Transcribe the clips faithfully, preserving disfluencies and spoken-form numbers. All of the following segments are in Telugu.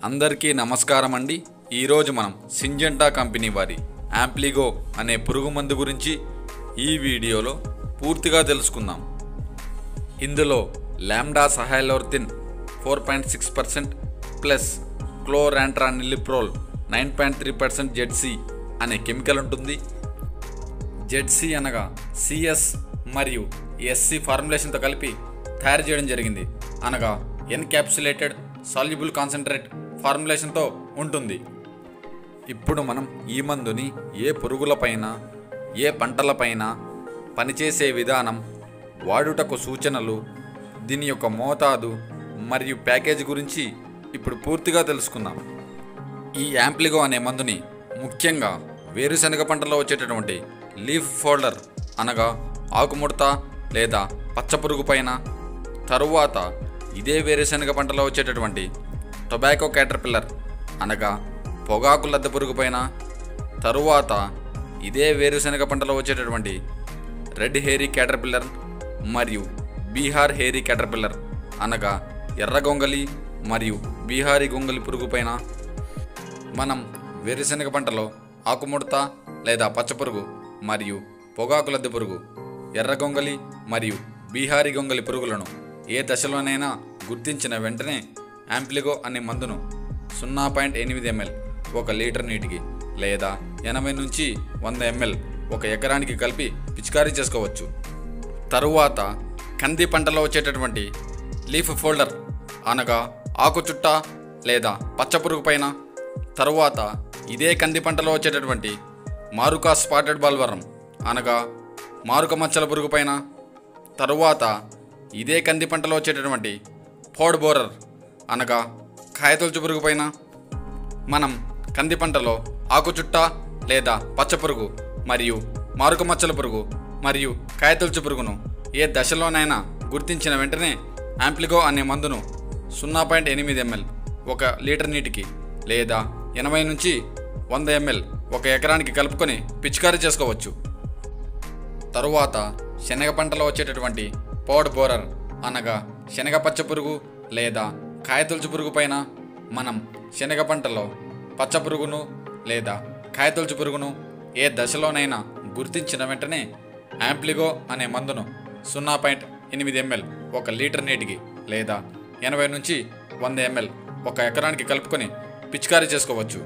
అందరికీ నమస్కారం అండి. ఈరోజు మనం సింజెంటా కంపెనీ వారి యాంప్లిగో అనే పురుగు మందు గురించి ఈ వీడియోలో పూర్తిగా తెలుసుకుందాం. ఇందులో lambda cyhalothrin four point six percent plus chlorantraniliprole nine point three percent ZC అనే కెమికల్ ఉంటుంది. జెడ్సీ అనగా సిఎస్ మరియు ఎస్సి ఫార్ములేషన్తో కలిపి తయారు చేయడం జరిగింది. అనగా ఎన్క్యాప్సులేటెడ్ సాల్యుబుల్ కాన్సన్ట్రేట్ ఫార్ములేషన్తో ఉంటుంది. ఇప్పుడు మనం ఈ మందుని ఏ పురుగులపైన ఏ పంటలపైన పనిచేసే విధానం, వాడుటకు సూచనలు, దీని యొక్క మోతాదు మరియు ప్యాకేజ్ గురించి ఇప్పుడు పూర్తిగా తెలుసుకుందాం. ఈ యాంప్లిగో అనే మందుని ముఖ్యంగా వేరుశనగ పంటలో వచ్చేటటువంటి లీఫ్ ఫోల్డర్ అనగా ఆకుముడత లేదా పచ్చపురుగు పైన, తరువాత ఇదే వేరుశనగ పంటలో వచ్చేటటువంటి టొబాకో క్యాటర్పిల్లర్ అనగా పొగాకు లద్దె పురుగు పైన, తరువాత ఇదే వేరుశనగ పంటలో వచ్చేటటువంటి రెడ్ హెయిరీ క్యాటర్పిల్లర్ మరియు బీహార్ హెయిరీ క్యాటర్పిల్లర్ అనగా ఎర్ర గొంగలి మరియు బీహారీ గొంగలి పురుగు పైన, మనం వేరుశనగ పంటలో ఆకుముడత లేదా పచ్చపురుగు మరియు పొగాకు లద్దె పురుగు, ఎర్ర గొంగలి మరియు బీహారీ గొంగలి పురుగులను ఏ దశలోనైనా గుర్తించిన వెంటనే యాంప్లిగో అనే మందును సున్నా పాయింట్ ఎనిమిది ఎంఎల్ ఒక లీటర్ నీటికి లేదా ఎనభై నుంచి వంద ఎంఎల్ ఒక ఎకరానికి కలిపి పిచికారీ చేసుకోవచ్చు. తరువాత కంది పంటలో వచ్చేటటువంటి లీఫ్ ఫోల్డర్ అనగా ఆకు చుట్ట లేదా పచ్చపురుగు పైన, తరువాత ఇదే కంది పంటలో వచ్చేటటువంటి మారుకా స్పాటెడ్ బాల్వరం అనగా మారుక మచ్చల పురుగు పైన, తరువాత ఇదే కంది పంటలో వచ్చేటటువంటి ఫోడ్ బోరర్ అనగా కాయతొలుచు పురుగు పైన, మనం కంది పంటలో ఆకు చుట్ట లేదా పచ్చపురుగు మరియు మారుక మచ్చల పురుగు మరియు కాయతొలుచు పురుగును ఏ దశలోనైనా గుర్తించిన వెంటనే యాంప్లిగో అనే మందును సున్నా పాయింట్ ఎనిమిది ఎంఎల్ ఒక లీటర్ నీటికి లేదా ఎనభై నుంచి వంద ఎంఎల్ ఒక ఎకరానికి కలుపుకొని పిచికారీ చేసుకోవచ్చు. తరువాత శనగ పంటలో వచ్చేటటువంటి పోడ్ బోరర్ అనగా శనగ పచ్చ పురుగు లేదా కాయతొలుచు పురుగు పైన, మనం శనగ పంటలో పచ్చ పురుగును లేదా కాయతొలుచు పురుగును ఏ దశలోనైనా గుర్తించిన వెంటనే యాంప్లిగో అనే మందును సున్నా పాయింట్ ఎనిమిది ఎంఎల్ ఒక లీటర్ నీటికి లేదా ఎనభై నుంచి వంద ఎంఎల్ ఒక ఎకరానికి కలుపుకొని పిచికారీ చేసుకోవచ్చు.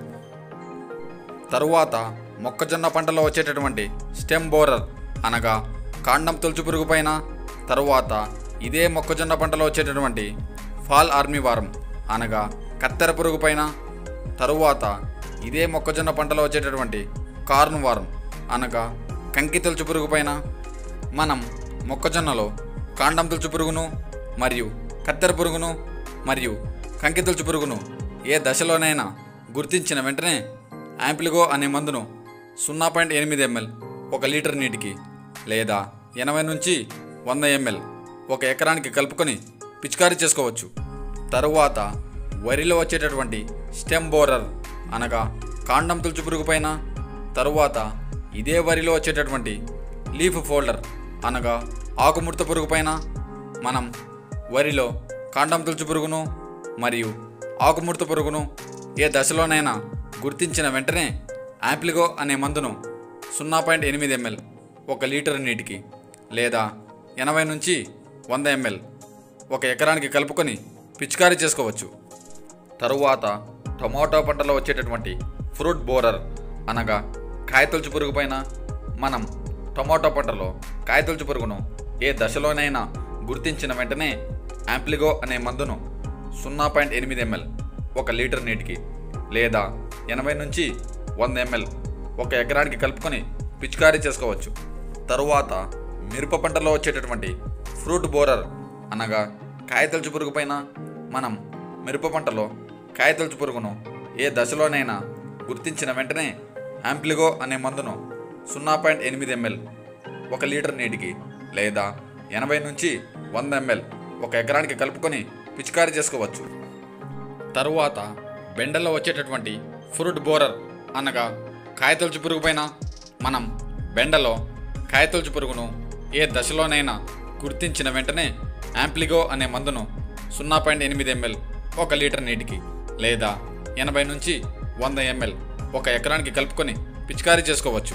తరువాత మొక్కజొన్న పంటలో వచ్చేటటువంటి స్టెమ్ బోరర్ అనగా కాండం తొలుచు పురుగు పైన, తరువాత ఇదే మొక్కజొన్న పంటలో వచ్చేటటువంటి ఫాల్ ఆర్మీ వారం అనగా కత్తెర పురుగు పైన, తరువాత ఇదే మొక్కజొన్న పంటలో వచ్చేటటువంటి కార్న్ వారం అనగా కంకి తొలుచు పురుగు పైన, మనం మొక్కజొన్నలో కాండం తొలుచు పురుగును మరియు కత్తెర పురుగును మరియు కంకి తొలుచు పురుగును ఏ దశలోనైనా గుర్తించిన వెంటనే యాంప్లిగో అనే మందును సున్నా పాయింట్ ఎనిమిది ఎంఎల్ ఒక లీటర్ నీటికి లేదా ఎనభై నుంచి వంద ఎంఎల్ ఒక ఎకరానికి కలుపుకొని పిచికారీ చేసుకోవచ్చు. తరువాత వరిలో వచ్చేటటువంటి స్టెమ్ బోరర్ అనగా కాండం తులుచు పురుగు పైన, తరువాత ఇదే వరిలో వచ్చేటటువంటి లీఫ్ ఫోల్డర్ అనగా ఆకుముడత పురుగు పైన, మనం వరిలో కాండం తులుచు పురుగును మరియు ఆకుముడత పురుగును ఏ దశలోనైనా గుర్తించిన వెంటనే యాంప్లిగో అనే మందును సున్నా పాయింట్ ఎనిమిది ఎంఎల్ ఒక లీటర్ నీటికి లేదా ఎనభై నుంచి వంద ఎంఎల్ ఒక ఎకరానికి కలుపుకొని పిచికారీ చేసుకోవచ్చు. తరువాత టొమాటో పంటలో వచ్చేటటువంటి ఫ్రూట్ బోరర్ అనగా కాయతొలుచు పురుగు పైన, మనం టొమాటో పంటలో కాయతొలుచు పురుగును ఏ దశలోనైనా గుర్తించిన వెంటనే యాంప్లిగో అనే మందును సున్నా పాయింట్ ఎనిమిది ఎంఎల్ ఒక లీటర్ నీటికి లేదా ఎనభై నుంచి వంద ఎంఎల్ ఒక ఎకరానికి కలుపుకొని పిచికారీ చేసుకోవచ్చు. తరువాత మిరప పంటలో వచ్చేటటువంటి ఫ్రూట్ బోరర్ అనగా కాయతొలుచు పురుగు పైన, మనం మిరప పంటలో కాయతొలుచు పురుగును ఏ దశలోనైనా గుర్తించిన వెంటనే యాంప్లిగో అనే మందును సున్నా పాయింట్ ఎనిమిది ఎంఎల్ ఒక లీటర్ నీటికి లేదా ఎనభై నుంచి వంద ఎంఎల్ ఒక ఎకరానికి కలుపుకొని పిచికారీ చేసుకోవచ్చు. తరువాత బెండలో వచ్చేటటువంటి ఫ్రూట్ బోరర్ అనగా కాయతొలుచు పురుగు పైన, మనం బెండలో కాయతొలుచు పురుగును ఏ దశలోనైనా గుర్తించిన వెంటనే యాంప్లిగో అనే మందును సున్నా పాయింట్ ఎనిమిది ఎంఎల్ ఒక లీటర్ నీటికి లేదా ఎనభై నుంచి వంద ఎంఎల్ ఒక ఎకరానికి కలుపుకొని పిచికారీ చేసుకోవచ్చు.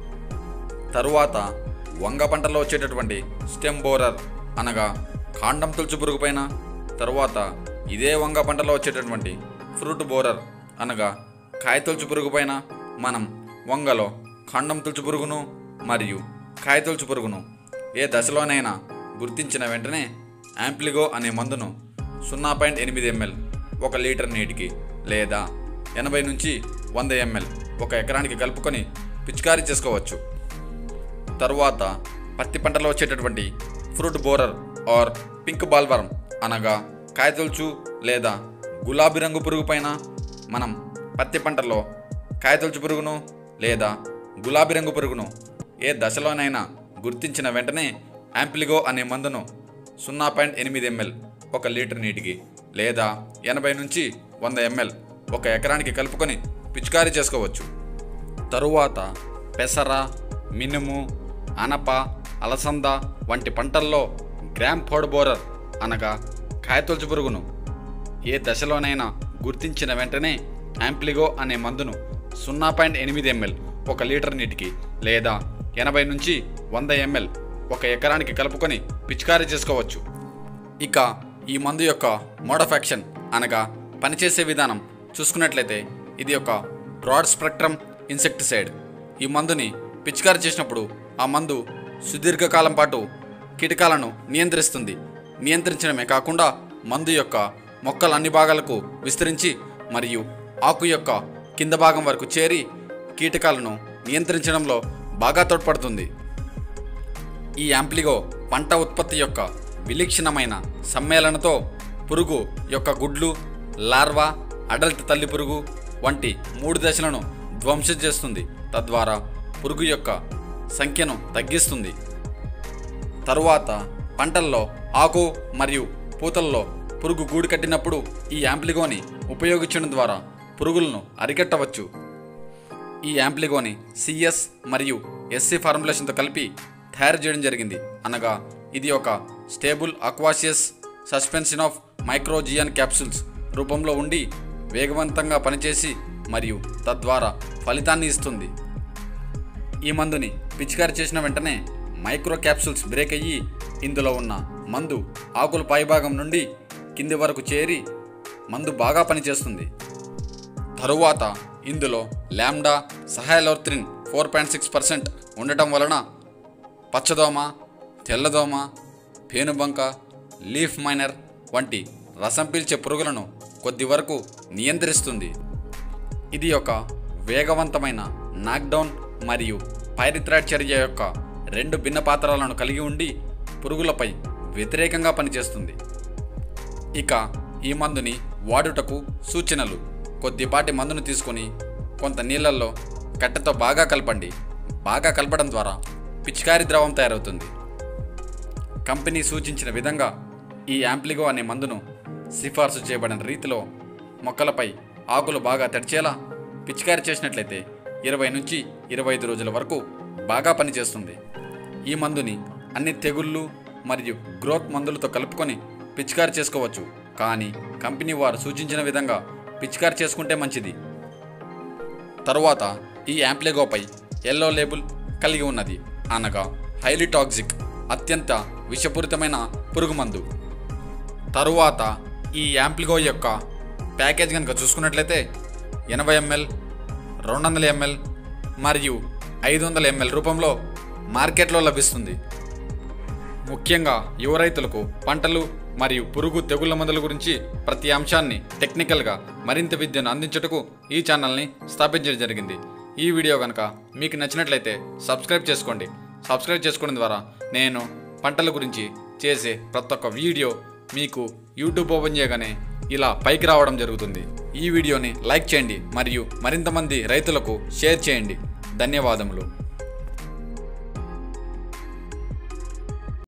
తరువాత వంగ పంటలో వచ్చేటటువంటి స్టెమ్ బోరర్ అనగా కాండం తులుచు పురుగు పైన, తరువాత ఇదే వంగ పంటలో వచ్చేటటువంటి ఫ్రూట్ బోరర్ అనగా కాయ తులుచు పురుగు పైన మనం వంగలో కాండం తులుచు పురుగును మరియు కాయ తులుచు పురుగును ఏ దశలోనైనా గుర్తించిన వెంటనే యాంప్లిగో అనే మందును సున్నా పాయింట్ ఎనిమిది ఎంఎల్ ఒక లీటర్ నీటికి లేదా ఎనభై నుంచి వంద ఎంఎల్ ఒక ఎకరానికి కలుపుకొని పిచికారీ చేసుకోవచ్చు. తరువాత పత్తి పంటలో వచ్చేటటువంటి fruit borer or pink bollworm అనగా కాయతొలుచు లేదా గులాబీ రంగు పురుగు పైన మనం పత్తి పంటలో కాయతొలుచు పురుగును లేదా గులాబీ రంగు పురుగును ఏ దశలోనైనా గుర్తించిన వెంటనే యాంప్లిగో అనే మందును సున్నా పాయింట్ ఎనిమిది ఎంఎల్ ఒక లీటర్ నీటికి లేదా ఎనభై నుంచి వంద ఎంఎల్ ఒక ఎకరానికి కలుపుకొని పిచికారీ చేసుకోవచ్చు. తరువాత పెసర, మినుము, అనప, అలసంద వంటి పంటల్లో గ్రామ్ ఫోడ్ బోరర్ అనగా కాయతొలుచు పురుగును ఏ దశలోనైనా గుర్తించిన వెంటనే యాంప్లిగో అనే మందును సున్నా పాయింట్ ఎనిమిది ఎంఎల్ ఒక లీటర్ నీటికి లేదా ఎనభై నుంచి వంద ఎంఎల్ ఒక ఎకరానికి కలుపుకొని పిచికారీ చేసుకోవచ్చు. ఇక ఈ మందు యొక్క మోడ్ ఆఫ్ యాక్షన్ అనగా పనిచేసే విధానం చూసుకున్నట్లయితే ఇది ఒక బ్రాడ్ స్పెక్ట్రమ్ ఇన్సెక్టిసైడ్. ఈ మందుని పిచికారీ చేసినప్పుడు ఆ మందు సుదీర్ఘకాలం పాటు కీటకాలను నియంత్రిస్తుంది. నియంత్రించడమే కాకుండా మందు యొక్క మొక్కల అన్ని భాగాలకు విస్తరించి మరియు ఆకు యొక్క కింద భాగం వరకు చేరి కీటకాలను నియంత్రించడంలో బాగా తోడ్పడుతుంది. ఈ యాంప్లిగో పంట ఉత్పత్తి యొక్క విలక్షణమైన సమ్మేళనతో పురుగు యొక్క గుడ్లు, లార్వా, అడల్ట్ తల్లి పురుగు వంటి మూడు దశలను ధ్వంసం చేస్తుంది. తద్వారా పురుగు యొక్క సంఖ్యను తగ్గిస్తుంది. తరువాత పంటల్లో ఆకు మరియు పూతల్లో పురుగు గూడు కట్టినప్పుడు ఈ యాంప్లిగోని ఉపయోగించడం ద్వారా పురుగులను అరికట్టవచ్చు. ఈ యాంప్లిగోని సిఎస్ మరియు ఎస్సి ఫార్ములేషన్తో కలిపి తయారు చేయడం జరిగింది. అనగా ఇది ఒక stable aqueous suspension of micron capsules రూపంలో ఉండి వేగవంతంగా పనిచేసి మరియు తద్వారా ఫలితాన్ని ఇస్తుంది. ఈ మందుని పిచికారీ చేసిన వెంటనే మైక్రో క్యాప్సూల్స్ బ్రేక్ అయ్యి ఇందులో ఉన్న మందు ఆకుల పైభాగం నుండి కింది వరకు చేరి మందు బాగా పనిచేస్తుంది. తరువాత ఇందులో lambda cyhalothrin four point six percent ఉండటం వలన పచ్చదోమ, తెల్లదోమ, పేనుబంక, లీఫ్ మైనర్ వంటి రసం పీల్చే పురుగులను కొద్ది వరకు నియంత్రిస్తుంది. ఇది ఒక వేగవంతమైన నాక్డౌన్ మరియు పైరిథ్రాయిడ్ చర్య యొక్క రెండు భిన్న పాత్రలను కలిగి ఉండి పురుగులపై వ్యతిరేకంగా పనిచేస్తుంది. ఇక ఈ మందుని వాడుటకు సూచనలు: కొద్దిపాటి మందును తీసుకొని కొంత నీళ్ళల్లో కట్టెతో బాగా కలపండి. బాగా కలపడం ద్వారా పిచికారీ ద్రవం తయారవుతుంది. కంపెనీ సూచించిన విధంగా ఈ యాంప్లిగో అనే మందును సిఫార్సు చేయబడిన రీతిలో మొక్కలపై ఆకులు బాగా తడిచేలా పిచికారీ చేసినట్లయితే ఇరవై నుంచి ఇరవై ఐదు రోజుల వరకు బాగా పనిచేస్తుంది. ఈ మందుని అన్ని తెగుళ్ళు మరియు గ్రోత్ మందులతో కలుపుకొని పిచికారీ చేసుకోవచ్చు. కానీ కంపెనీ వారు సూచించిన విధంగా పిచికారీ చేసుకుంటే మంచిది. తరువాత ఈ యాంప్లిగోపై ఎల్లో లేబుల్ కలిగి ఉన్నది. అనగా హైలీ టాక్సిక్, అత్యంత విషపూరితమైన పురుగు మందు. తరువాత ఈ యాంప్లిగో యొక్క ప్యాకేజ్ కనుక చూసుకున్నట్లయితే ఎనభై ఎంఎల్, రెండు వందల ఎంఎల్ మరియు ఐదు వందల ఎంఎల్ రూపంలో మార్కెట్లో లభిస్తుంది. ముఖ్యంగా యువ రైతులకు పంటలు మరియు పురుగు తెగుళ్ల మందుల గురించి ప్రతి అంశాన్ని టెక్నికల్గా మరింత విద్యను అందించుటకు ఈ ఛానల్ని స్థాపించడం జరిగింది. ఈ వీడియో కనుక మీకు నచ్చినట్లయితే సబ్స్క్రైబ్ చేసుకోండి. సబ్స్క్రైబ్ చేసుకోవడం ద్వారా నేను పంటల గురించి చేసే ప్రతి ఒక్క వీడియో మీకు యూట్యూబ్ ఓపెన్ చేయగానే ఇలా పైకి రావడం జరుగుతుంది. ఈ వీడియోని లైక్ చేయండి మరియు మరింత మంది రైతులకు షేర్ చేయండి. ధన్యవాదములు.